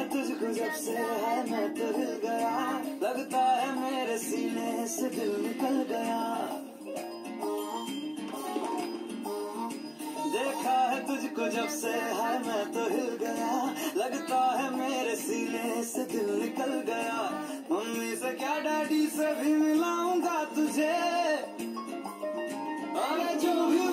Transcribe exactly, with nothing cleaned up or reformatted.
तुझको जब से है मैं तो हिल गया, लगता है मेरे सीने से दिल निकल गया। देखा है तुझको जब से है मैं तो हिल गया, लगता है मेरे सीने से दिल निकल गया। मम्मी से क्या डैडी से भी मिलाऊंगा तुझे, अरे जो भी